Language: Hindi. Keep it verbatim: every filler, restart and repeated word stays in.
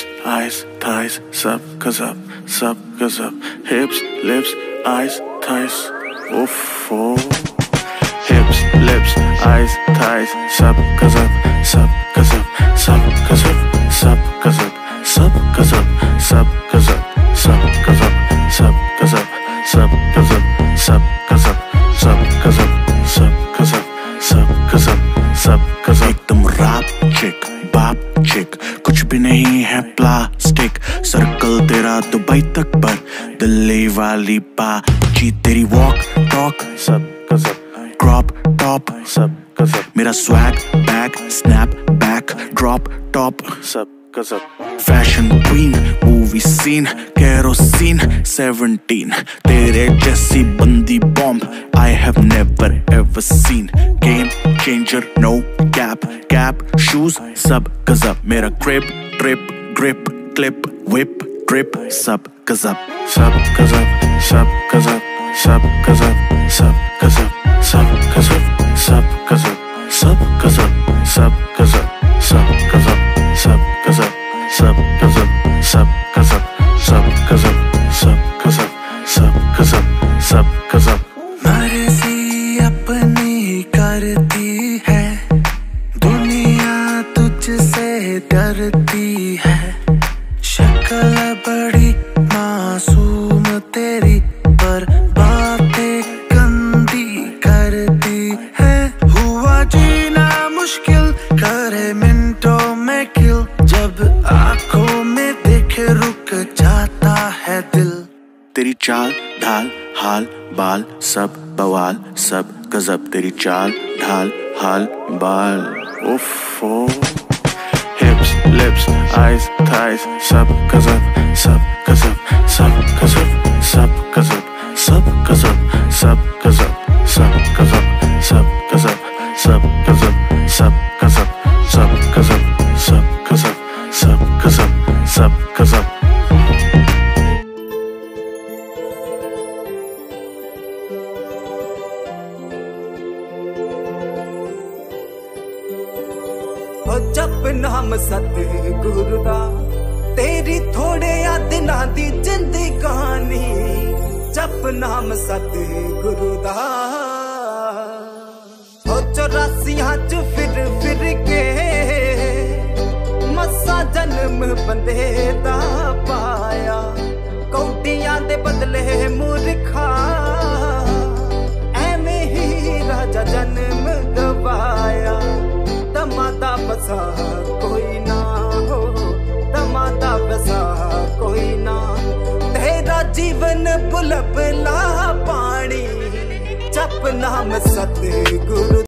eyes, thighs, सब गजब, सब गजब. Hips, lips, eyes, thighs, उफ़ो. Hips, lips, eyes, thighs, सब गजब, सब गजब, सब गजब, सब गजब, सब गजब, सब गजब, सब गजब, सब गजब, सब गजब, सब गजब, सब गजब, सब गजब, सब गजब, सब गजब. एकदम रैप चिक, बाप चिक, कुछ भी नहीं है प्लास्टिक. सर्कल तेरा दुबई तक पर, दिल्ली वाली बाजी तेरी वॉक टॉक सब गजब. क्रॉप टॉप सब गजब. मेरा swag bag snap back drop top सब गजब. Fashion queen movie scene kerosene seventeen. तेरे जैसी बंदी bomb I have never ever seen. Game changer no cap cap shoes सब गजब. मेरा grip drip grip clip whip drip सब गजब. सब गजब, सब गजब, सब गजब, सब गजब, सब गजब, सब गजब, सब गजब, सब गजब, सब गजब, सब गजब, सब गजब, सब गजब, सब गजब, सब गजब, सब गजब, सब गजब. मर्जी अपनी करती है, दुनिया तुझसे डरती है. शक्ल बड़ी मासूम तेरी, पर बातें गंदी करती है. हुआ जीना मुश्किल करे मिनटों में किल, जब आंखों में देखे रुक जाता है दिल. तेरी चाल ढाल हाल बाल सब बवाल सब गजब. तेरी चाल ढाल हाल बाल उफ़ो. Hips, lips, eyes, thighs, सब गजब, सब गजब, सब गजब, सब गजब, सब गजब, सब गजब, सब गजब, सब गजब, सब गजब, सब गजब, सब गजब, सब गजब, सब गजब, सब गजब. ओ जप नाम सतगुरु दा, तेरी थोड़े दिनां दी जिंदगानी. जप नाम सतगुरु दा, ओ चौरासियां च फिर फिर के मसा जन्म बंदे दा पाया. कौटियां दे बदले मूर्खा, एवें ही राजा जन्म गवाया. दमादा बसा कोई ना हो, दमादा बसा कोई ना. तेरा जीवन बुलबुला पानी, जप नाम सतगुरु.